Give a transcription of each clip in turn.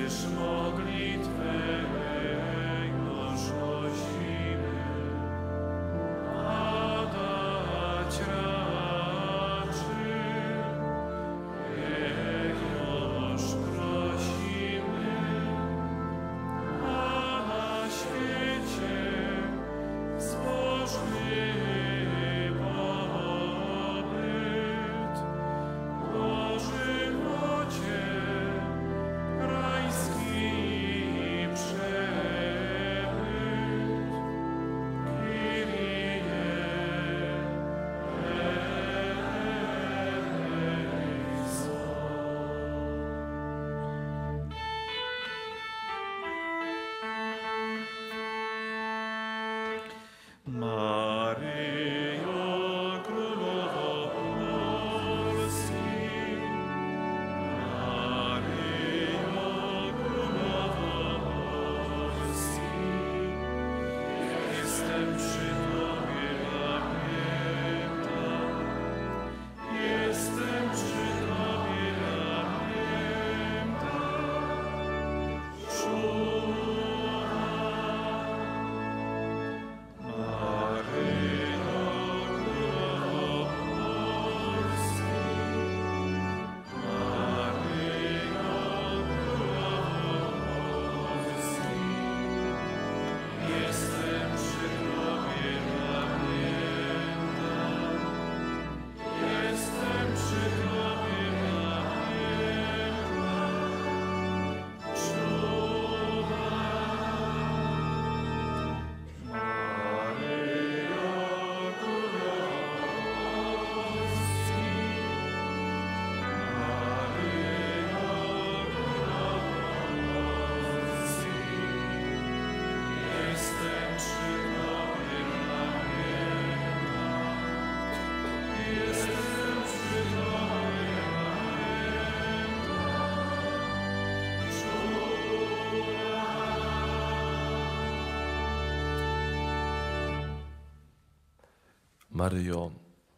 Maryjo,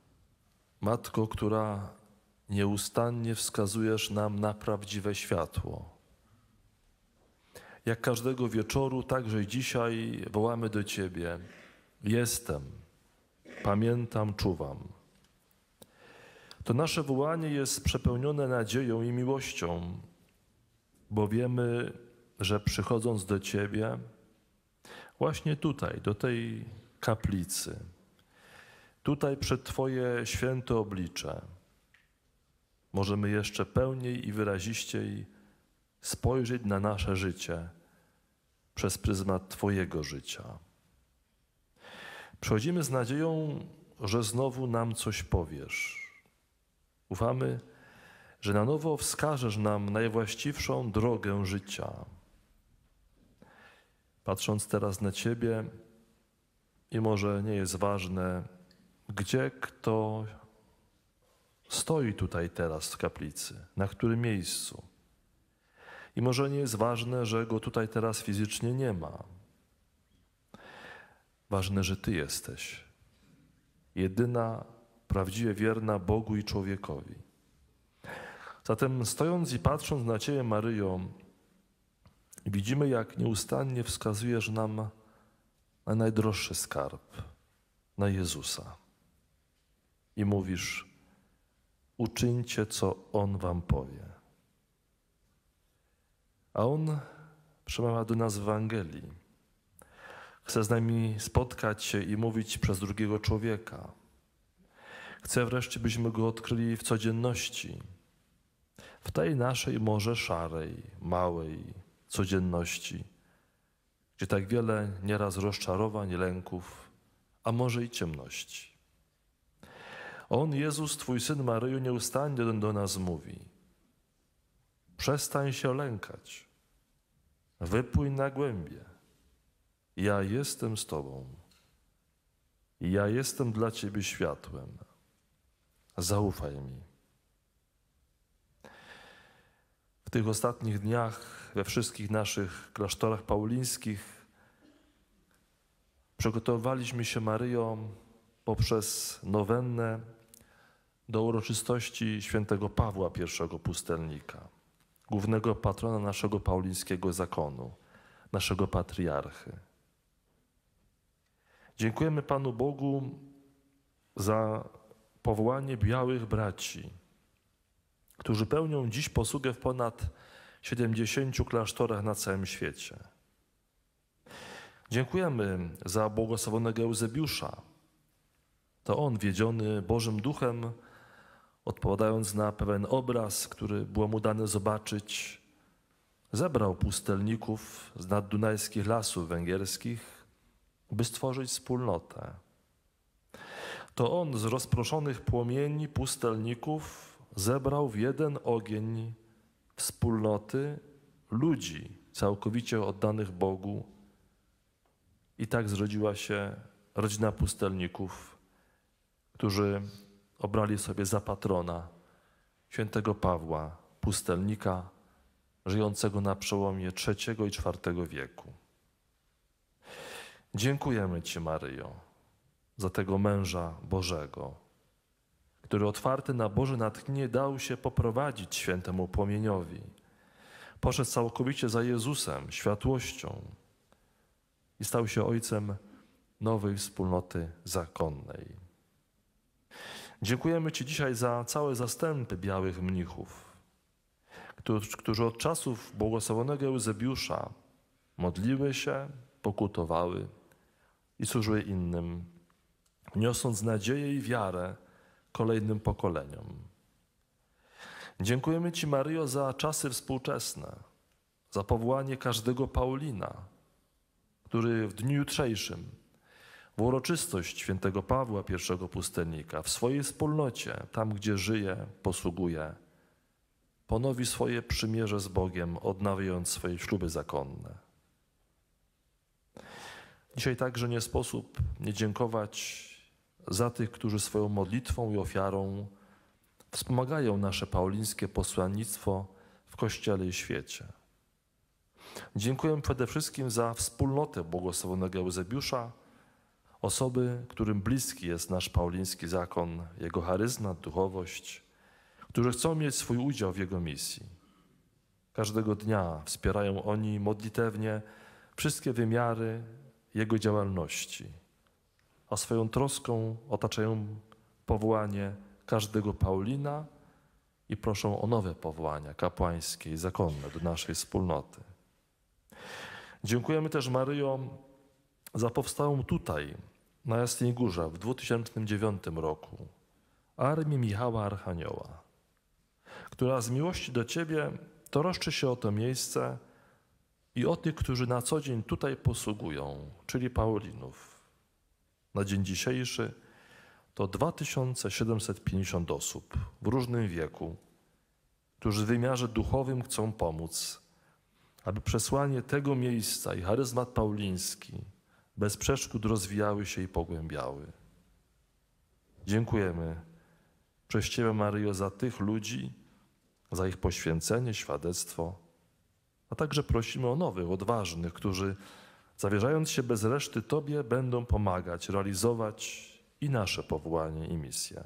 Matko, która nieustannie wskazujesz nam na prawdziwe światło. Jak każdego wieczoru, także dzisiaj wołamy do Ciebie. Jestem, pamiętam, czuwam. To nasze wołanie jest przepełnione nadzieją i miłością, bo wiemy, że przychodząc do Ciebie, właśnie tutaj, do tej kaplicy, tutaj przed Twoje święte oblicze, możemy jeszcze pełniej i wyraziściej spojrzeć na nasze życie przez pryzmat Twojego życia. Przychodzimy z nadzieją, że znowu nam coś powiesz. Ufamy, że na nowo wskażesz nam najwłaściwszą drogę życia. Patrząc teraz na Ciebie, i może nie jest ważne, gdzie kto stoi tutaj teraz w kaplicy, na którym miejscu. I może nie jest ważne, że go tutaj teraz fizycznie nie ma. Ważne, że Ty jesteś. Jedyna, prawdziwie wierna Bogu i człowiekowi. Zatem stojąc i patrząc na Ciebie, Maryjo, widzimy, jak nieustannie wskazujesz nam na najdroższy skarb, na Jezusa. I mówisz, uczyńcie, co On wam powie. A On przemawia do nas w Ewangelii. Chce z nami spotkać się i mówić przez drugiego człowieka. Chce wreszcie, byśmy Go odkryli w codzienności, w tej naszej może szarej, małej codzienności, gdzie tak wiele nieraz rozczarowań, lęków, a może i ciemności. On, Jezus, Twój Syn, Maryjo, nieustannie do nas mówi. Przestań się lękać. Wypłyń na głębie. Ja jestem z Tobą. Ja jestem dla Ciebie światłem. Zaufaj mi. W tych ostatnich dniach we wszystkich naszych klasztorach paulińskich przygotowaliśmy się, Maryjo, poprzez nowennę do uroczystości świętego Pawła I Pustelnika. głównego patrona naszego paulińskiego zakonu, naszego patriarchy. Dziękujemy Panu Bogu za powołanie białych braci, którzy pełnią dziś posługę w ponad 70 klasztorach na całym świecie. Dziękujemy za błogosławionego Eusebiusza. To on, wiedziony Bożym Duchem, odpowiadając na pewien obraz, który było mu dane zobaczyć, zebrał pustelników z naddunajskich lasów węgierskich, by stworzyć wspólnotę. To on z rozproszonych płomieni pustelników zebrał w jeden ogień wspólnoty ludzi całkowicie oddanych Bogu. I tak zrodziła się rodzina pustelników, którzy obrali sobie za patrona świętego Pawła, pustelnika żyjącego na przełomie III i IV wieku. Dziękujemy Ci, Maryjo, za tego męża Bożego, który otwarty na Boże natchnienie dał się poprowadzić świętemu płomieniowi. Poszedł całkowicie za Jezusem, światłością i stał się ojcem nowej wspólnoty zakonnej. Dziękujemy Ci dzisiaj za całe zastępy białych mnichów, którzy od czasów błogosławionego Eusebiusza modliły się, pokutowały i służyły innym, niosąc nadzieję i wiarę kolejnym pokoleniom. Dziękujemy Ci, Maryjo, za czasy współczesne, za powołanie każdego Paulina, który w dniu jutrzejszym w uroczystość świętego Pawła, pierwszego pustelnika, w swojej wspólnocie, tam gdzie żyje, posługuje, ponowi swoje przymierze z Bogiem, odnawiając swoje śluby zakonne. Dzisiaj także nie sposób nie dziękować za tych, którzy swoją modlitwą i ofiarą wspomagają nasze paulińskie posłannictwo w Kościele i świecie. Dziękuję przede wszystkim za wspólnotę błogosławionego Eusebiusza, osoby, którym bliski jest nasz pauliński zakon, jego charyzmat, duchowość, którzy chcą mieć swój udział w jego misji. Każdego dnia wspierają oni modlitewnie wszystkie wymiary jego działalności, a swoją troską otaczają powołanie każdego Paulina i proszą o nowe powołania kapłańskie i zakonne do naszej wspólnoty. Dziękujemy też, Maryjo, za powstałą tutaj, na Jasnej Górze w 2009 roku Armię Michała Archanioła, która z miłości do Ciebie troszczy się o to miejsce i o tych, którzy na co dzień tutaj posługują, czyli Paulinów. Na dzień dzisiejszy to 2750 osób w różnym wieku, którzy w wymiarze duchowym chcą pomóc, aby przesłanie tego miejsca i charyzmat pauliński bez przeszkód rozwijały się i pogłębiały. Dziękujemy przez Ciebie, Maryjo, za tych ludzi, za ich poświęcenie, świadectwo, a także prosimy o nowych, odważnych, którzy zawierzając się bez reszty Tobie będą pomagać, realizować i nasze powołanie i misję.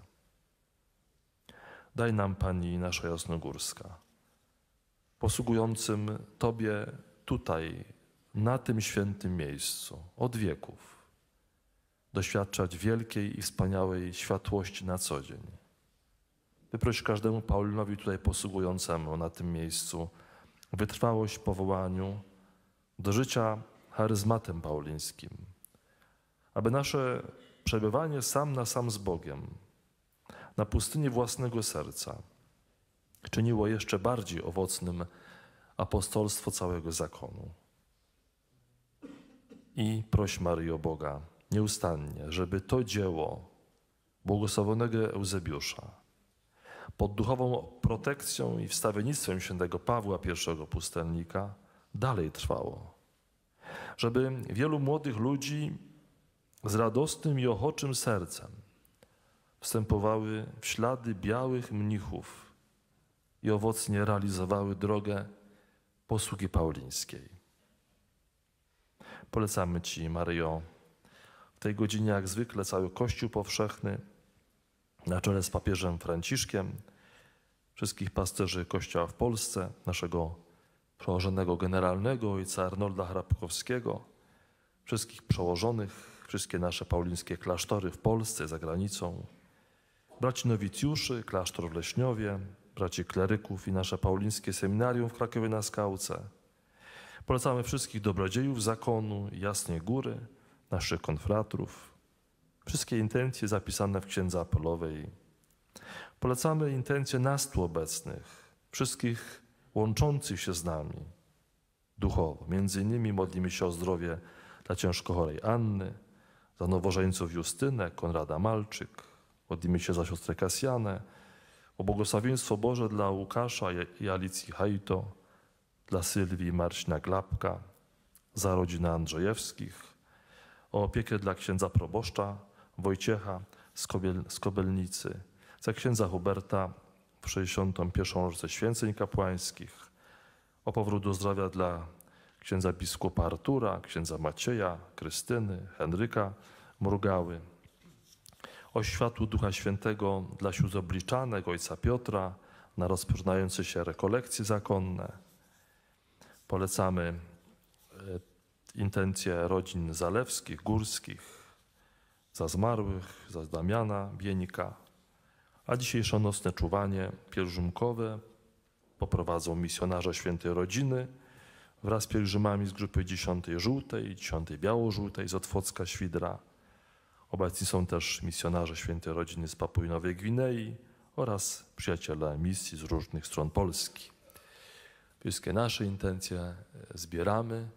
Daj nam, Pani nasza jasnogórska, posługującym Tobie tutaj, na tym świętym miejscu, od wieków, doświadczać wielkiej i wspaniałej światłości na co dzień. Wyproś każdemu Paulinowi tutaj posługującemu na tym miejscu wytrwałość w powołaniu do życia charyzmatem paulińskim, aby nasze przebywanie sam na sam z Bogiem na pustyni własnego serca czyniło jeszcze bardziej owocnym apostolstwo całego zakonu. I proś, Maryjo, Boga nieustannie, żeby to dzieło błogosławionego Eusebiusza pod duchową protekcją i wstawiennictwem świętego Pawła, pierwszego pustelnika, dalej trwało. Żeby wielu młodych ludzi z radosnym i ochoczym sercem wstępowały w ślady białych mnichów i owocnie realizowały drogę posługi paulińskiej. Polecamy Ci, Maryjo, w tej godzinie jak zwykle cały Kościół powszechny na czele z papieżem Franciszkiem wszystkich pasterzy Kościoła w Polsce, naszego przełożonego generalnego ojca Arnolda Hrabkowskiego, wszystkich przełożonych, wszystkie nasze paulińskie klasztory w Polsce i za granicą, braci nowicjuszy, klasztor w Leśniowie, braci kleryków i nasze paulińskie seminarium w Krakowie na Skałce. Polecamy wszystkich dobrodziejów zakonu i Jasnej Góry, naszych konfratrów, wszystkie intencje zapisane w Księdze Apelowej. Polecamy intencje nas tu obecnych, wszystkich łączących się z nami duchowo. Między innymi modlimy się o zdrowie dla ciężko chorej Anny, za nowożeńców Justynę, Konrada Malczyk. Modlimy się za siostrę Kasjanę, o błogosławieństwo Boże dla Łukasza i Alicji Hajto, dla Sylwii i Marcina Glapka, za rodzinę Andrzejewskich, o opiekę dla księdza proboszcza Wojciecha z Kobelnicy, za księdza Huberta w 61. rocznicę święceń kapłańskich, o powrót do zdrowia dla księdza biskupa Artura, księdza Macieja, Krystyny, Henryka Mrugały, o światło Ducha Świętego dla siódmobliczanek ojca Piotra na rozpoczynające się rekolekcje zakonne. Polecamy intencje rodzin Zalewskich, Górskich, za zmarłych, za Damiana Bieńka, a dzisiejsze nocne czuwanie pielgrzymkowe poprowadzą misjonarze Świętej Rodziny wraz z pielgrzymami z grupy 10. Żółtej i 10. Biało-Żółtej z Otwocka Świdra. Obecni są też misjonarze Świętej Rodziny z Papui Nowej Gwinei oraz przyjaciele misji z różnych stron Polski. Wszystkie nasze intencje zbieramy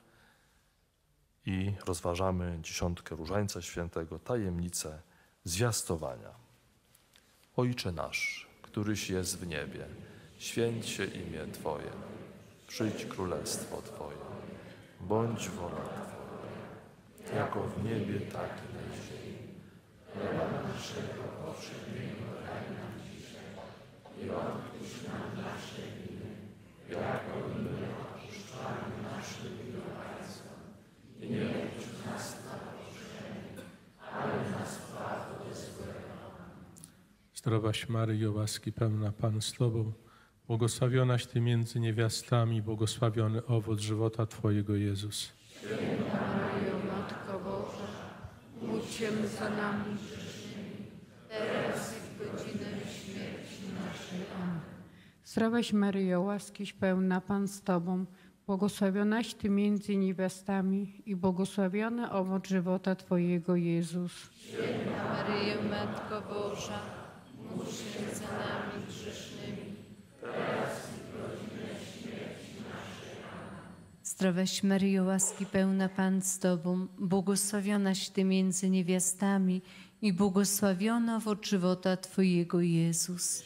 i rozważamy dziesiątkę Różańca Świętego, tajemnicę zwiastowania. Ojcze nasz, któryś jest w niebie, święć się imię Twoje, przyjdź królestwo Twoje, bądź wola Twoja, jako w niebie, tak i na ziemi. Chleba naszego powszedniego daj nam dzisiaj i odpuść nam nasze winy, jako i my odpuszczamy naszym winowajcom. I nie wódź nas na pokuszenie, ale nas zbaw od złego. Zdrowaś Maryjo, łaski pełna Pan z Tobą, błogosławionaś Ty między niewiastami, błogosławiony owoc żywota Twojego, Jezus. Święta Maryjo, Matko Boża, módl się za nami grzesznymi, teraz i w godzinę śmierci naszej. Amen. Zdrowaś Maryjo, łaskiś pełna Pan z Tobą, błogosławionaś Ty między niewiastami i błogosławiony owoc żywota Twojego, Jezus. Święta Maryjo, Matko Boża, módl się za nami grzesznymi, teraz i w godzinę śmierci naszej. Amen. Zdrowaś Maryjo, łaski pełna Pan z Tobą, błogosławionaś Ty między niewiastami i błogosławiony owoc żywota Twojego, Jezus.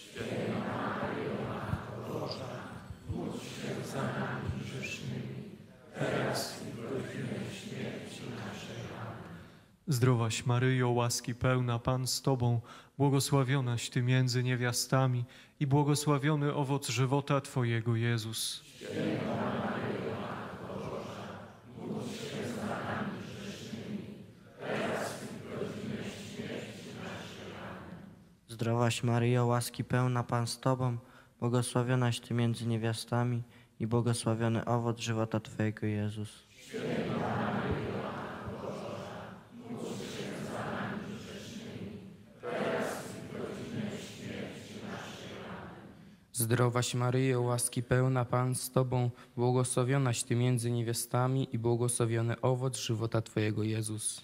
Zdrowaś Maryjo, łaski pełna Pan z Tobą, błogosławionaś Ty między niewiastami i błogosławiony owoc żywota Twojego, Jezus. Zdrowaś Maryjo, łaski pełna Pan z Tobą, błogosławionaś Ty między niewiastami i błogosławiony owoc żywota Twojego, Jezus. Zdrowaś Maryjo, łaski pełna Pan z Tobą, błogosławionaś Ty między niewiastami i błogosławiony owoc żywota Twojego, Jezus.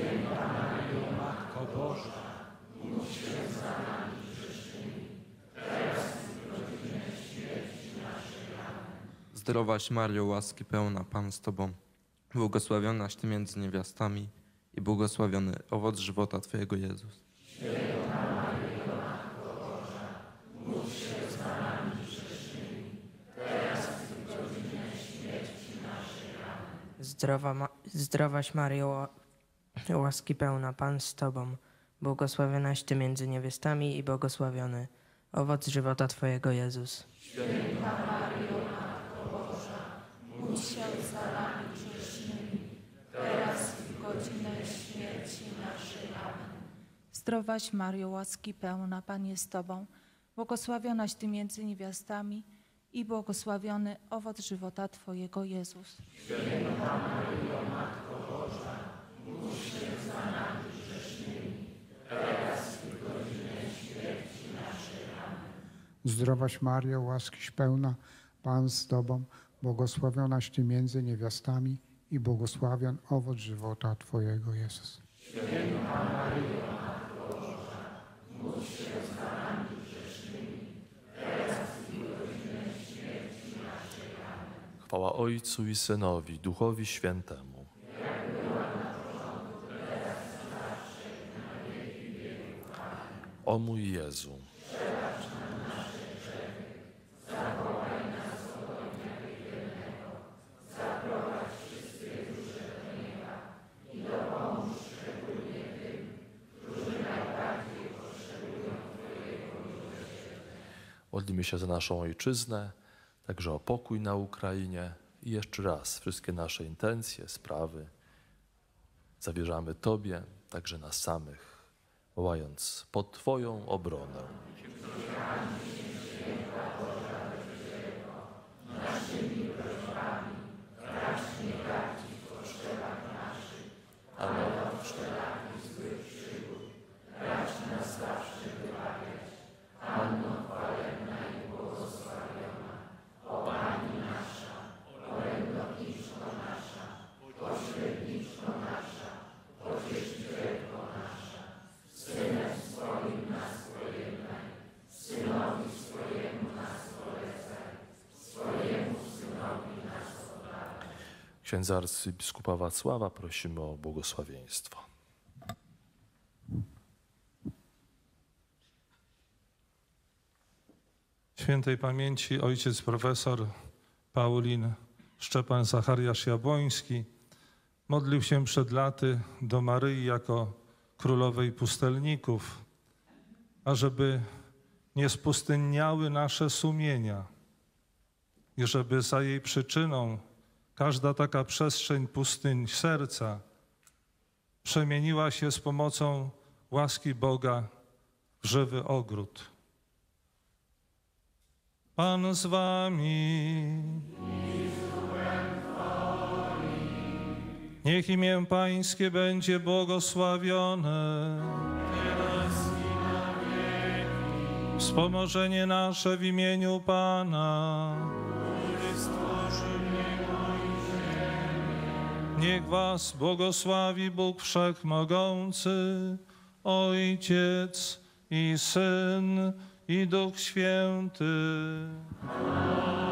Zdrowaś Maryjo, łaski pełna Pan z Tobą, błogosławionaś Ty między niewiastami i błogosławiony owoc żywota Twojego, Jezus. Zdrowaś Maryjo, łaski pełna Pan z Tobą, błogosławionaś Ty między niewiastami i błogosławiony owoc żywota Twojego, Jezus. Święta Maryjo, Matko Boża, módl się za nami grzesznymi, teraz i w godzinę śmierci naszej. Amen. Zdrowaś Maryjo, łaski pełna Pan jest z Tobą, błogosławionaś Ty między niewiastami i błogosławiony owoc żywota Twojego, Jezus. Zdrowaś Maryjo, łaskiś pełna, Pan z Tobą, błogosławionaś Ty między niewiastami i błogosławion owoc żywota Twojego, Jezus. Chwała Ojcu i Synowi, Duchowi Świętemu. O mój Jezu. Modlimy się za naszą ojczyznę, także o pokój na Ukrainie i jeszcze raz wszystkie nasze intencje, sprawy zawierzamy Tobie, także nas samych, wołając pod Twoją obronę. Księdza arcybiskupa Wacława prosimy o błogosławieństwo. Świętej pamięci ojciec profesor Paulin Szczepan Zachariasz Jabłoński modlił się przed laty do Maryi jako królowej pustelników, ażeby nie spustynniały nasze sumienia i żeby za jej przyczyną każda taka przestrzeń pustyń serca przemieniła się z pomocą łaski Boga w żywy ogród. Pan z wami. Niech imię Pańskie będzie błogosławione. Wspomożenie nasze w imieniu Pana. Niech was błogosławi Bóg Wszechmogący, Ojciec i Syn i Duch Święty.